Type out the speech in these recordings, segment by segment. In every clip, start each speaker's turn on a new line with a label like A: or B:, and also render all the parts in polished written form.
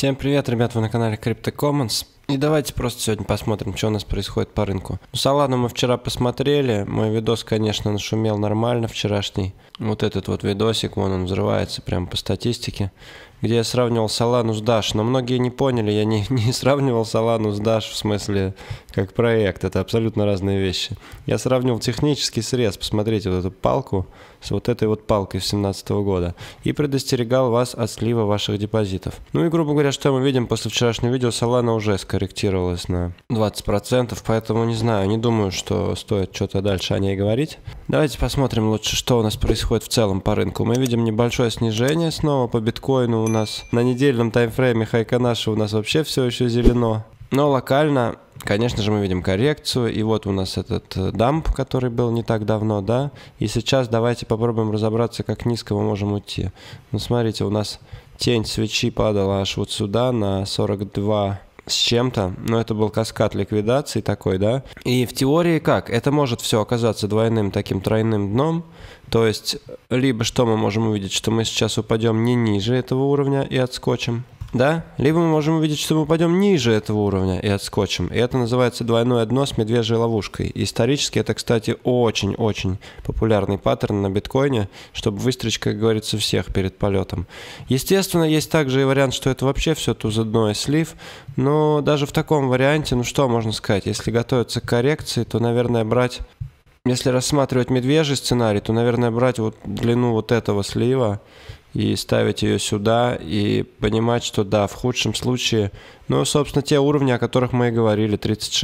A: Всем привет, ребят, вы на канале CryptoCommons. И давайте просто сегодня посмотрим, что у нас происходит по рынку. Solana мы вчера посмотрели, мой видос, конечно, нашумел нормально вчерашний. Вот этот вот видосик, вон он взрывается прямо по статистике, где я сравнивал Solana с Dash. Но многие не поняли, я не сравнивал Solana с Dash в смысле как проект, это абсолютно разные вещи. Я сравнивал технический срез, посмотрите вот эту палку с вот этой вот палкой с 2017 года и предостерегал вас от слива ваших депозитов. Ну и грубо говоря, что мы видим после вчерашнего видео, Solana уже скорректировалась на 20%, поэтому не знаю, не думаю, что стоит что-то дальше о ней говорить. Давайте посмотрим лучше, что у нас происходит в целом по рынку. Мы видим небольшое снижение снова по биткоину у нас. На недельном таймфрейме Хайконаши у нас вообще все еще зелено. Но локально, конечно же, мы видим коррекцию. И вот у нас этот дамп, который был не так давно, да. И сейчас давайте попробуем разобраться, как низко мы можем уйти. Ну, смотрите, у нас тень свечи падала аж вот сюда на 42 с чем-то, но это был каскад ликвидации такой, да. И в теории как? Это может все оказаться двойным таким тройным дном. То есть, либо что мы можем увидеть, что мы сейчас упадем не ниже этого уровня и отскочим. Да? Либо мы можем увидеть, что мы упадем ниже этого уровня и отскочим. И это называется двойное дно с медвежьей ловушкой. Исторически это, кстати, очень-очень популярный паттерн на биткоине, чтобы выстричь, как говорится, всех перед полетом. Естественно, есть также и вариант, что это вообще все туза дно и слив. Но даже в таком варианте, ну что можно сказать, если готовиться к коррекции, то, наверное, брать... Если рассматривать медвежий сценарий, то, наверное, брать вот длину вот этого слива и ставить ее сюда, и понимать, что да, в худшем случае, ну, собственно, те уровни, о которых мы и говорили,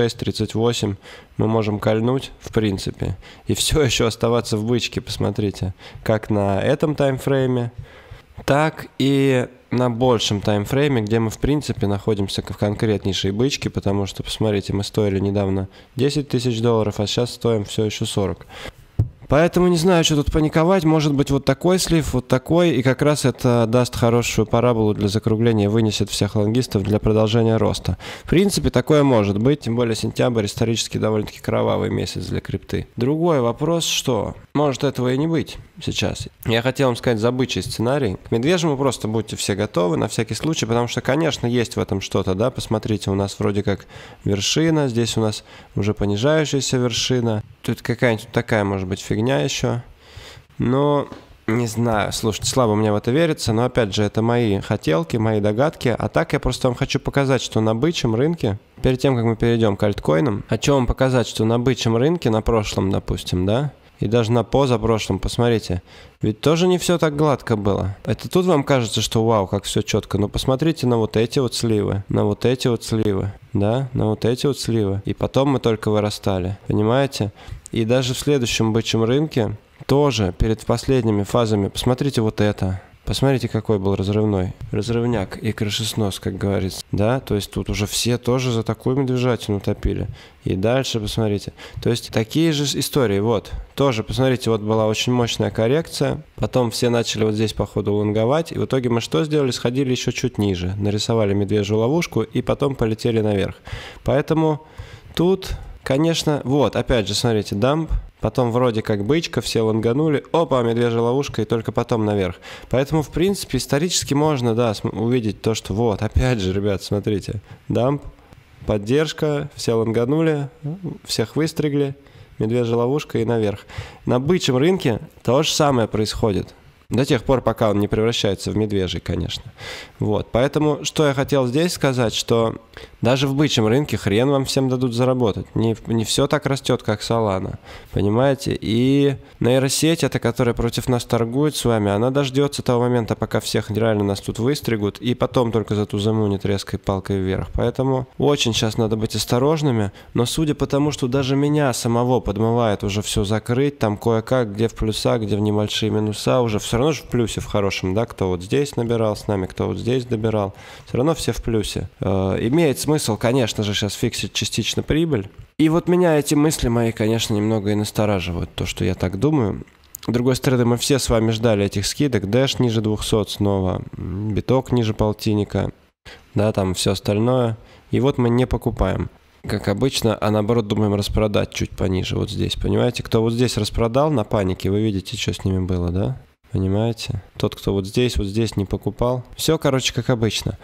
A: 36-38, мы можем кольнуть, в принципе, и все еще оставаться в бычке, посмотрите, как на этом таймфрейме, так и на большем таймфрейме, где мы, в принципе, находимся в конкретнейшей бычке, потому что, посмотрите, мы стоили недавно 10 тысяч долларов, а сейчас стоим все еще 40. Поэтому не знаю, что тут паниковать. Может быть, вот такой слив, вот такой, и как раз это даст хорошую параболу для закругления, вынесет всех лонгистов для продолжения роста. В принципе, такое может быть, тем более сентябрь исторически довольно-таки кровавый месяц для крипты. Другой вопрос, что может этого и не быть сейчас. Я хотел вам сказать за бычий сценарий. К медвежьему просто будьте все готовы на всякий случай, потому что, конечно, есть в этом что-то, да. Посмотрите, у нас вроде как вершина, здесь у нас уже понижающаяся вершина. Тут какая-нибудь такая, может быть, фигня еще. Но не знаю, слушайте, слабо мне в это верится, но опять же, это мои хотелки, мои догадки. А так я просто вам хочу показать, что на бычьем рынке, перед тем, как мы перейдем к альткоинам, хочу вам показать, что на бычьем рынке, на прошлом, допустим, да, и даже на позапрошлом, посмотрите, ведь тоже не все так гладко было. Это тут вам кажется, что вау, как все четко, но посмотрите на вот эти вот сливы, на вот эти вот сливы, да, на вот эти вот сливы. И потом мы только вырастали, понимаете? И даже в следующем бычьем рынке, тоже перед последними фазами, посмотрите вот это. Посмотрите, какой был разрывной. Разрывняк и крышеснос, как говорится. Да, то есть тут уже все тоже за такую медвежатину топили. И дальше посмотрите. То есть такие же истории. Вот, тоже, посмотрите, вот была очень мощная коррекция. Потом все начали вот здесь, походу, лонговать. И в итоге мы что сделали? Сходили еще чуть ниже. Нарисовали медвежью ловушку и потом полетели наверх. Поэтому тут, конечно, вот, опять же, смотрите, дамп. Потом вроде как бычка, все лонганули, опа, медвежья ловушка, и только потом наверх. Поэтому, в принципе, исторически можно, да, увидеть то, что вот, опять же, ребят, смотрите, дамп, поддержка, все лонганули, всех выстригли, медвежья ловушка и наверх. На бычьем рынке то же самое происходит. До тех пор, пока он не превращается в медвежий, конечно. Вот, поэтому, что я хотел здесь сказать, что даже в бычьем рынке хрен вам всем дадут заработать. Не все так растет, как Solana, понимаете? И нейросеть, эта, которая против нас торгует с вами, она дождется того момента, пока всех реально нас тут выстригут, и потом только затузамунит резкой палкой вверх. Поэтому очень сейчас надо быть осторожными, но судя по тому, что даже меня самого подмывает уже все закрыть, там кое-как, где в плюсах, где в небольшие минуса, уже все равно же в плюсе, в хорошем, да, кто вот здесь набирал с нами, кто вот здесь добирал, все равно все в плюсе. Имеет смысл, конечно же, сейчас фиксить частично прибыль. И вот меня эти мысли мои, конечно, немного и настораживают, то, что я так думаю. С другой стороны, мы все с вами ждали этих скидок, Dash ниже 200 снова, биток ниже полтинника, да, там все остальное. И вот мы не покупаем, как обычно, а наоборот думаем распродать чуть пониже, вот здесь, понимаете? Кто вот здесь распродал на панике, вы видите, что с ними было, да? Понимаете? Тот, кто вот здесь не покупал. Все, короче, как обычно.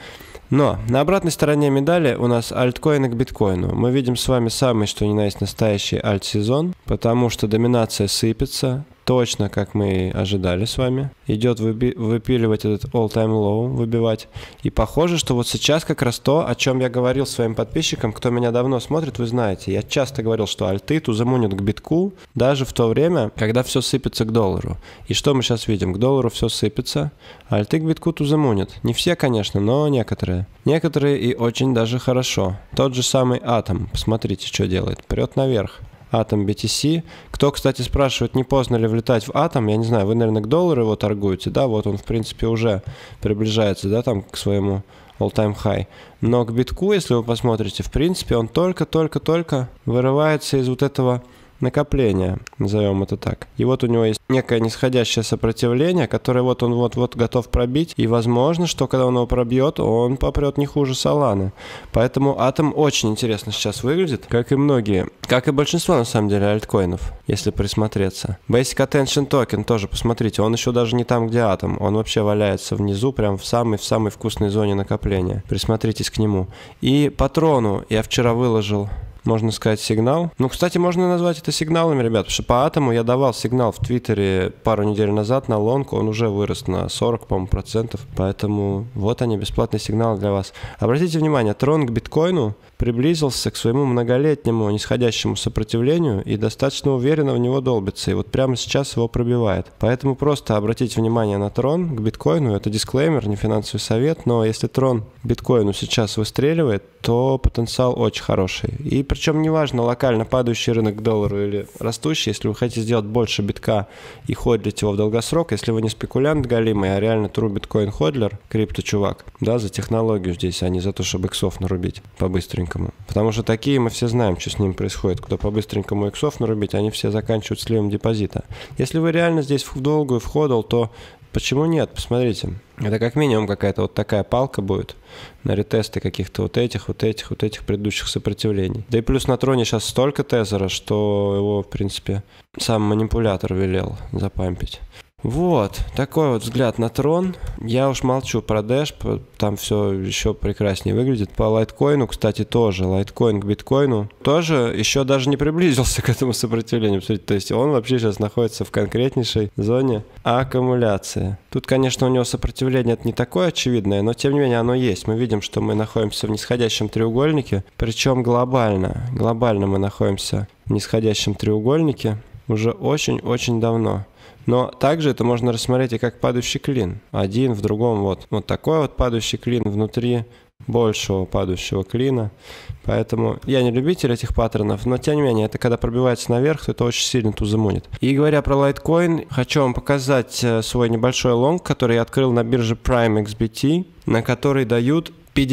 A: Но на обратной стороне медали у нас альткоины к биткоину. Мы видим с вами самый, что ни на есть, настоящий альт-сезон, потому что доминация сыпется, точно как мы и ожидали с вами. Идет выпиливать этот all-time low, выбивать. И похоже, что вот сейчас как раз то, о чем я говорил своим подписчикам, кто меня давно смотрит, вы знаете. Я часто говорил, что альты тузамунят к битку, даже в то время, когда все сыпется к доллару. И что мы сейчас видим? К доллару все сыпется, альты к битку тузамунят. Не все, конечно, но некоторые. Некоторые и очень даже хорошо. Тот же самый Атом, посмотрите, что делает. Прет наверх. Атом BTC. Кто, кстати, спрашивает, не поздно ли влетать в Атом, я не знаю, вы, наверное, к доллару его торгуете, да, вот он, в принципе, уже приближается, да, там, к своему all-time high. Но к битку, если вы посмотрите, в принципе, он только-только-только вырывается из вот этого накопления, назовем это так. И вот у него есть некое нисходящее сопротивление, которое вот он вот-вот готов пробить. И возможно, что когда он его пробьет, он попрет не хуже Solana. Поэтому Атом очень интересно сейчас выглядит, как и многие, как и большинство, на самом деле, альткоинов, если присмотреться. Basic Attention Token тоже, посмотрите, он еще даже не там, где Атом. Он вообще валяется внизу, прям в самой вкусной зоне накопления. Присмотритесь к нему. И по Трону я вчера выложил, можно сказать, сигнал. Ну, кстати, можно назвать это сигналами, ребят, потому что по Атому я давал сигнал в Твиттере пару недель назад на лонг, он уже вырос на 40, по-моему, процентов, поэтому вот они, бесплатные сигналы для вас. Обратите внимание, Трон к биткоину приблизился к своему многолетнему нисходящему сопротивлению и достаточно уверенно в него долбится, и вот прямо сейчас его пробивает. Поэтому просто обратите внимание на Трон к биткоину, это дисклеймер, не финансовый совет, но если Трон к биткоину сейчас выстреливает, то потенциал очень хороший. И причем неважно, локально падающий рынок к доллару или растущий, если вы хотите сделать больше битка и ходлить его в долгосрок, если вы не спекулянт галимый, а реально true биткоин ходлер, крипто-чувак, да, за технологию здесь, а не за то, чтобы иксов нарубить по-быстренькому. Потому что такие мы все знаем, что с ними происходит. Кто по-быстренькому иксов нарубить, они все заканчивают сливом депозита. Если вы реально здесь в долгую входил, то почему нет? Посмотрите. Это как минимум какая-то вот такая палка будет на ретесты каких-то вот этих предыдущих сопротивлений. Да и плюс на Троне сейчас столько тезера, что его, в принципе, сам манипулятор велел запампить. Вот, такой вот взгляд на Трон. Я уж молчу про Dash, там все еще прекраснее выглядит. По лайткоину, кстати, тоже. Лайткоин к биткоину тоже еще даже не приблизился к этому сопротивлению. Посмотрите, то есть он вообще сейчас находится в конкретнейшей зоне аккумуляции. Тут, конечно, у него сопротивление это не такое очевидное, но тем не менее оно есть. Мы видим, что мы находимся в нисходящем треугольнике, причем глобально. Глобально мы находимся в нисходящем треугольнике уже очень-очень давно. Но также это можно рассмотреть и как падающий клин. Один в другом вот такой вот падающий клин внутри большего падающего клина. Поэтому я не любитель этих паттернов, но тем не менее, это когда пробивается наверх, то это очень сильно тузамунит. И говоря про лайткоин, хочу вам показать свой небольшой лонг, который я открыл на бирже Prime XBT, на который дают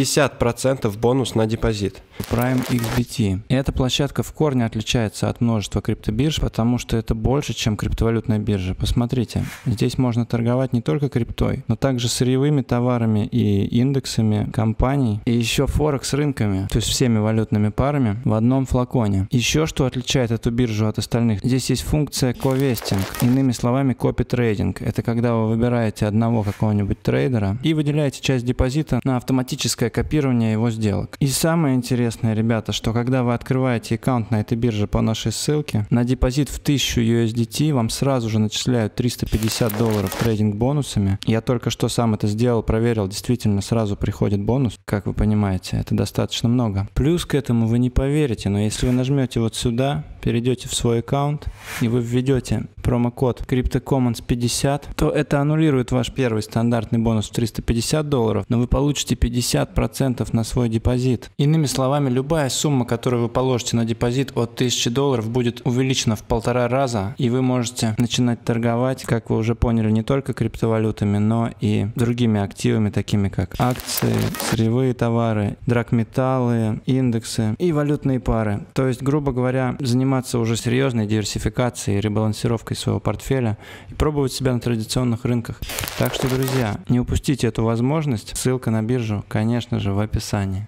A: 50% бонус на депозит.
B: Prime XBT. И эта площадка в корне отличается от множества криптобирж, потому что это больше, чем криптовалютная биржа. Посмотрите, здесь можно торговать не только криптой, но также сырьевыми товарами и индексами компаний, и еще форекс рынками, то есть всеми валютными парами в одном флаконе. Еще что отличает эту биржу от остальных, здесь есть функция ковестинг, иными словами копи-трейдинг. Это когда вы выбираете одного какого-нибудь трейдера и выделяете часть депозита на автоматическое копирование его сделок. И самое интересное, ребята, что когда вы открываете аккаунт на этой бирже по нашей ссылке, на депозит в 1000 USDT вам сразу же начисляют $350 трейдинг бонусами. Я только что сам это сделал, проверил, действительно сразу приходит бонус. Как вы понимаете, это достаточно много. Плюс к этому вы не поверите, но если вы нажмете вот сюда, перейдете в свой аккаунт и вы введете промокод CryptoCommons50, то это аннулирует ваш первый стандартный бонус в $350, но вы получите 50% на свой депозит. Иными словами, любая сумма, которую вы положите на депозит от $1000, будет увеличена в 1,5 раза, и вы можете начинать торговать, как вы уже поняли, не только криптовалютами, но и другими активами, такими как акции, сырьевые товары, драгметаллы, индексы и валютные пары. То есть, грубо говоря, заниматься уже серьезной диверсификацией, ребалансировкой своего портфеля и пробовать себя на традиционных рынках. Так что, друзья, не упустите эту возможность. Ссылка на биржу, конечно же, в описании.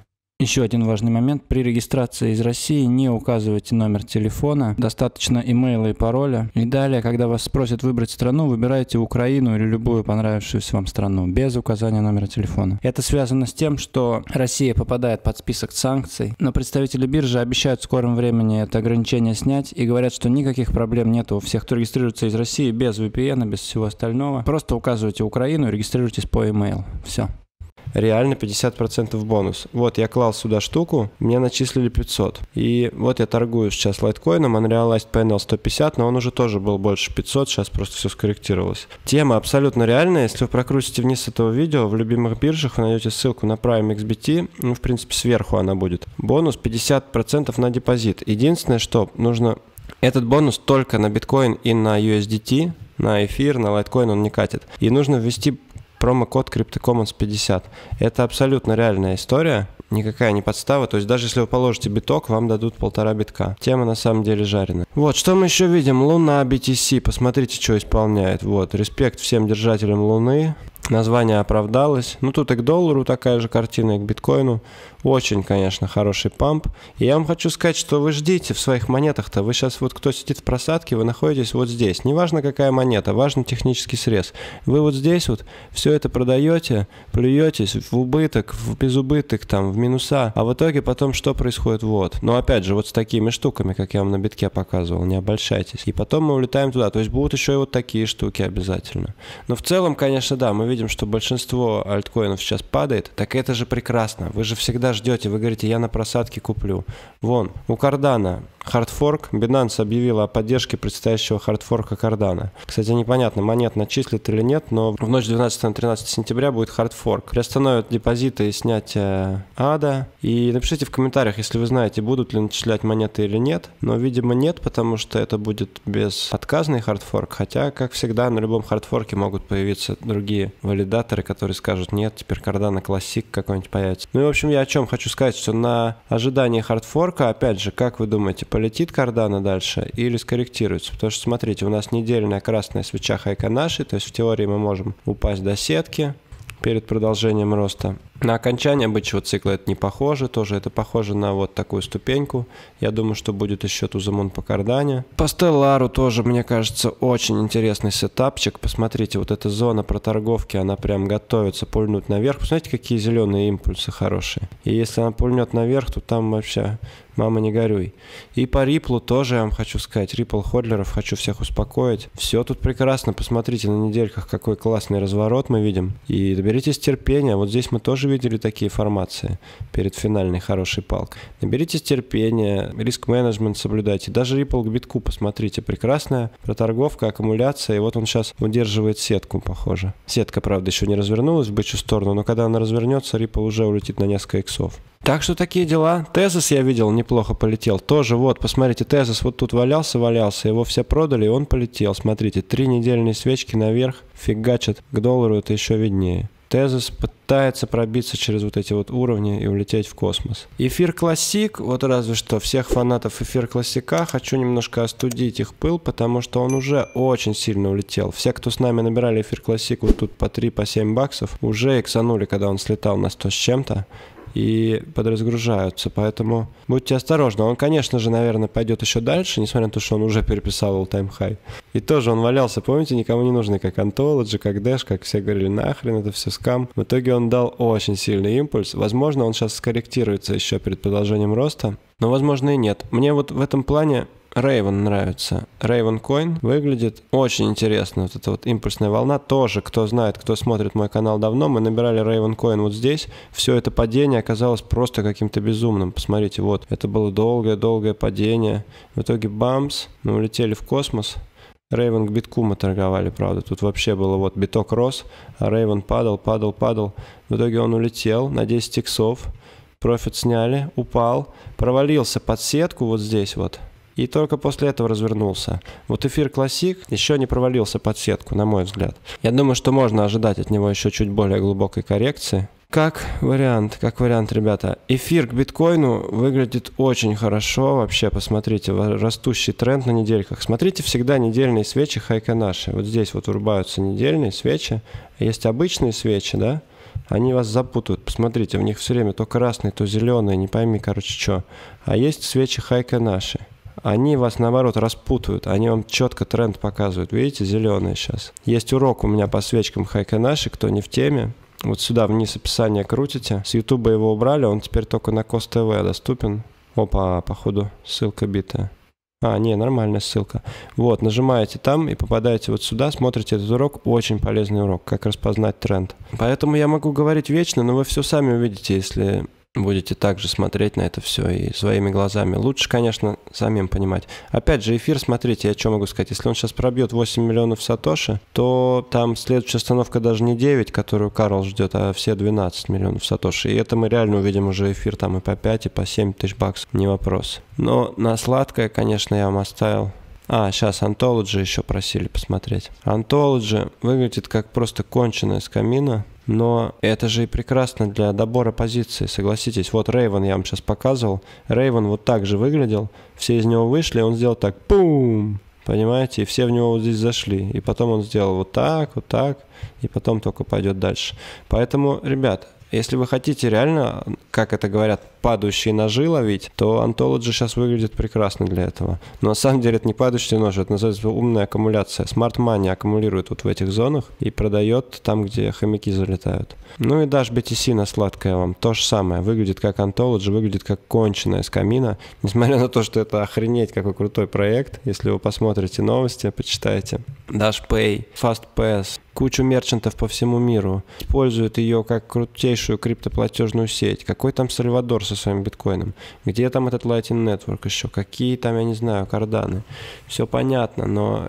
B: Еще один важный момент. При регистрации из России не указывайте номер телефона, достаточно имейла и пароля. И далее, когда вас спросят выбрать страну, выбирайте Украину или любую понравившуюся вам страну, без указания номера телефона. Это связано с тем, что Россия попадает под список санкций, но представители биржи обещают в скором времени это ограничение снять и говорят, что никаких проблем нет у всех, кто регистрируется из России без VPN, без всего остального. Просто указывайте Украину и регистрируйтесь по email. Все.
A: Реально 50% бонус. Вот я клал сюда штуку, мне начислили 500. И вот я торгую сейчас лайткоином, Unrealized PNL 150, но он уже тоже был больше 500, сейчас просто все скорректировалось. Тема абсолютно реальная. Если вы прокрутите вниз этого видео, в любимых биржах вы найдете ссылку на Prime XBT, ну, в принципе, сверху она будет. Бонус 50% на депозит. Единственное, что нужно... Этот бонус только на биткоин и на USDT, на эфир, на лайткоин он не катит. И нужно ввести промокод CryptoCommons 50. Это абсолютно реальная история, никакая не подстава. То есть даже если вы положите биток, вам дадут 1,5 битка. Тема на самом деле жареная. Вот, что мы еще видим? Луна BTC. Посмотрите, что исполняет. Вот, респект всем держателям Луны. Название оправдалось. Ну, тут и к доллару такая же картина, и к биткоину. Очень, конечно, хороший памп. И я вам хочу сказать, что вы ждите в своих монетах-то. Вы сейчас, вот кто сидит в просадке, вы находитесь вот здесь. Неважно, какая монета, важен технический срез. Вы вот здесь вот все это продаете, плюетесь в убыток, в безубыток, там, в минуса. А в итоге потом что происходит? Вот. Но опять же, вот с такими штуками, как я вам на битке показывал, не обольщайтесь. И потом мы улетаем туда. То есть будут еще и вот такие штуки обязательно. Но в целом, конечно, да, мы видим, что большинство альткоинов сейчас падает. Так это же прекрасно. Вы же всегда ждете, вы говорите, я на просадке куплю. Вон, у Cardano хардфорк, Binance объявила о поддержке предстоящего хардфорка Cardano. Кстати, непонятно, монет начислят или нет, но в ночь 12 на 13 сентября будет хардфорк. Приостановят депозиты и снятие ада. И напишите в комментариях, если вы знаете, будут ли начислять монеты или нет. Но, видимо, нет, потому что это будет безотказный хардфорк. Хотя, как всегда, на любом хардфорке могут появиться другие валидаторы, которые скажут, нет, теперь Cardano Classic какой-нибудь появится. Ну и, в общем, я о чем хочу сказать, что на ожидании хардфорка, опять же, как вы думаете, полетит Cardano дальше или скорректируется? Потому что, смотрите, у нас недельная красная свеча Хайконаши, то есть в теории мы можем упасть до сетки перед продолжением роста. На окончание бычьего цикла это не похоже, тоже это похоже на вот такую ступеньку. Я думаю, что будет еще тузамун по Cardano. По Stellar тоже, мне кажется, очень интересный сетапчик. Посмотрите, вот эта зона проторговки, она прям готовится пульнуть наверх. Посмотрите, какие зеленые импульсы хорошие. И если она пульнет наверх, то там вообще мама не горюй. И по Ripple тоже я вам хочу сказать, Ripple ходлеров хочу всех успокоить. Все тут прекрасно, посмотрите на недельках, какой классный разворот мы видим. И доберитесь терпения, вот здесь мы тоже видели такие формации перед финальной хорошей палкой. Наберитесь терпения, риск-менеджмент соблюдайте. Даже Ripple к битку, посмотрите, прекрасная проторговка, аккумуляция, и вот он сейчас удерживает сетку, похоже. Сетка, правда, еще не развернулась в бычью сторону, но когда она развернется, Ripple уже улетит на несколько иксов. Так что такие дела. Тезос я видел, неплохо полетел. Тоже вот, посмотрите, Тезос вот тут валялся, его все продали, и он полетел. Смотрите, 3 недельные свечки наверх, фигачат к доллару, это еще виднее. Тезос пытается пробиться через вот эти вот уровни и улететь в космос. Эфир Классик, вот разве что всех фанатов Эфир Классика хочу немножко остудить их пыл, потому что он уже очень сильно улетел. Все, кто с нами набирали Эфир Классик вот тут по 3, по 7 баксов, уже иксанули, когда он слетал на 100 с чем-то. И подразгружаются, поэтому будьте осторожны. Он, конечно же, наверное, пойдет еще дальше, несмотря на то, что он уже переписал all-time high. И тоже он валялся, помните, никому не нужный, как Ontology, как Dash, как все говорили, нахрен, это все скам. В итоге он дал очень сильный импульс. Возможно, он сейчас скорректируется еще перед продолжением роста, но, возможно, и нет. Мне вот в этом плане Raven нравится. Raven Coin выглядит очень интересно. Вот эта вот импульсная волна тоже, кто знает, кто смотрит мой канал давно, мы набирали Raven Coin вот здесь. Все это падение оказалось просто каким-то безумным. Посмотрите, вот, это было долгое-долгое падение. В итоге бамс, мы улетели в космос. Raven к битку мы торговали, правда. Тут вообще было вот биток рос, а Raven падал. В итоге он улетел на 10 иксов. Профит сняли, упал, провалился под сетку вот здесь вот. И только после этого развернулся. Вот эфир Classic еще не провалился под сетку, на мой взгляд. Я думаю, что можно ожидать от него еще чуть более глубокой коррекции. Как вариант, ребята. Эфир к биткоину выглядит очень хорошо. Вообще, посмотрите, растущий тренд на недельках. Смотрите всегда недельные свечи Хайконаши. Вот здесь вот врубаются недельные свечи. Есть обычные свечи, да? Они вас запутают. Посмотрите, в них все время то красный, то зеленый, не пойми, короче, что. А есть свечи Хайка наши. Они вас, наоборот, распутают. Они вам четко тренд показывают. Видите, зеленые сейчас. Есть урок у меня по свечкам Хайка наши, кто не в теме. Вот сюда вниз описание крутите. С Ютуба его убрали, он теперь только на Кос ТВ доступен. Опа, походу, ссылка битая. Не, нормальная ссылка. Вот, нажимаете там и попадаете вот сюда, смотрите этот урок. Очень полезный урок, как распознать тренд. Поэтому я могу говорить вечно, но вы все сами увидите, если будете также смотреть на это все и своими глазами. Лучше, конечно, самим понимать. Опять же, эфир, смотрите, я что могу сказать. Если он сейчас пробьет 8 миллионов сатоши, то там следующая остановка даже не 9, которую Карл ждет, а все 12 миллионов сатоши. И это мы реально увидим уже эфир там и по 5, и по 7 тысяч баксов. Не вопрос. Но на сладкое, конечно, я вам оставил. Сейчас Anthology еще просили посмотреть. Anthology выглядит как просто конченая скамина. Но это же и прекрасно для добора позиций, согласитесь. Вот Рейвен я вам сейчас показывал. Рейвен вот так же выглядел. Все из него вышли, он сделал так. Пум! Понимаете? И все в него вот здесь зашли. И потом он сделал вот так. И потом только пойдет дальше. Поэтому, ребят, если вы хотите реально, как это говорят, падающие ножи ловить, то Anthology сейчас выглядит прекрасно для этого. Но на самом деле это не падающие ножи, это называется умная аккумуляция. Smart Money аккумулирует вот в этих зонах и продает там, где хомяки залетают. Ну и Dash BTC на сладкое вам то же самое. Выглядит как Anthology, выглядит как конченая скамина. Несмотря на то, что это охренеть какой крутой проект, если вы посмотрите новости, почитаете. Dash Pay, FastPass, кучу мерчантов по всему миру. Используют ее как крутейшую криптоплатежную сеть. Какой там Сальвадор со своим биткоином? Где там этот Lightning Network еще? Какие там, я не знаю, карданы? Все понятно, но,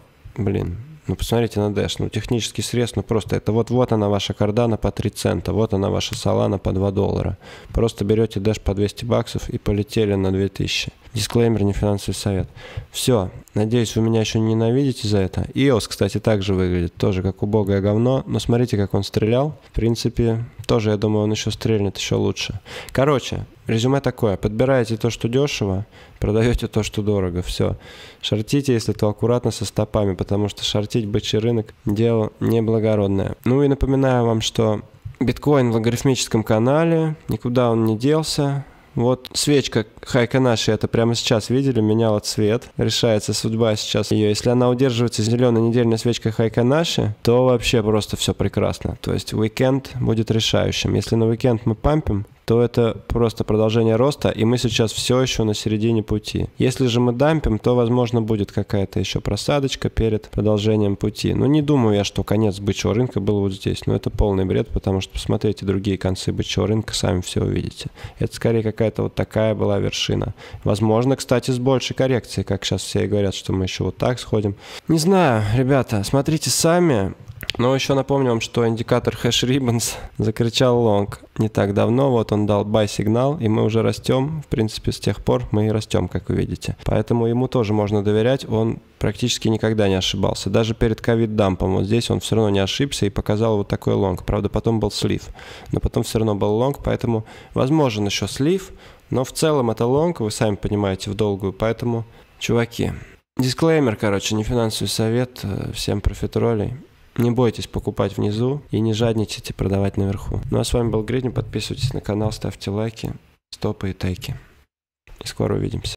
A: посмотрите на Dash. Технический срез, просто это вот она ваша кардана по 3 цента, вот она ваша Solana по 2 доллара. Просто берете Dash по 200 баксов и полетели на 2000. Дисклеймер, не финансовый совет. Все. Надеюсь, вы меня еще не ненавидите за это. EOS, кстати, также выглядит. Тоже как убогое говно. Но смотрите, как он стрелял. В принципе, тоже, я думаю, он еще стрельнет еще лучше. Короче, резюме такое. Подбираете то, что дешево, продаете то, что дорого. Все. Шортите, если то аккуратно со стопами, потому что шортить бычий рынок – дело неблагородное. Ну и напоминаю вам, что биткоин в логарифмическом канале. Никуда он не делся. Вот свечка Хайка наши, это прямо сейчас видели, меняла цвет. Решается судьба сейчас ее. Если она удерживается зеленой недельной свечкой Хайка наши, то вообще просто все прекрасно. То есть уикенд будет решающим. Если на уикенд мы пампим, то это просто продолжение роста, и мы сейчас все еще на середине пути. Если же мы дампим, то, возможно, будет какая-то еще просадочка перед продолжением пути. Но не думаю я, что конец бычьего рынка был вот здесь. Но это полный бред, потому что посмотрите другие концы бычьего рынка, сами все увидите. Это скорее какая-то вот такая была вершина. Возможно, кстати, с большей коррекцией, как сейчас все и говорят, что мы еще вот так сходим. Не знаю, ребята, смотрите сами. Но еще напомню вам, что индикатор Hash Ribbons закричал лонг не так давно. Вот он дал buy сигнал, и мы уже растем. В принципе, с тех пор мы и растем, как вы видите. Поэтому ему тоже можно доверять. Он практически никогда не ошибался. Даже перед ковид-дампом вот здесь он все равно не ошибся и показал вот такой лонг. Правда, потом был слив. Но потом все равно был лонг, поэтому возможен еще слив. Но в целом это лонг, вы сами понимаете, в долгую. Поэтому, чуваки, дисклеймер, не финансовый совет всем профитролей. Не бойтесь покупать внизу и не жадничайте продавать наверху. Ну а с вами был Гридни, подписывайтесь на канал, ставьте лайки, стопы и тейки. И скоро увидимся.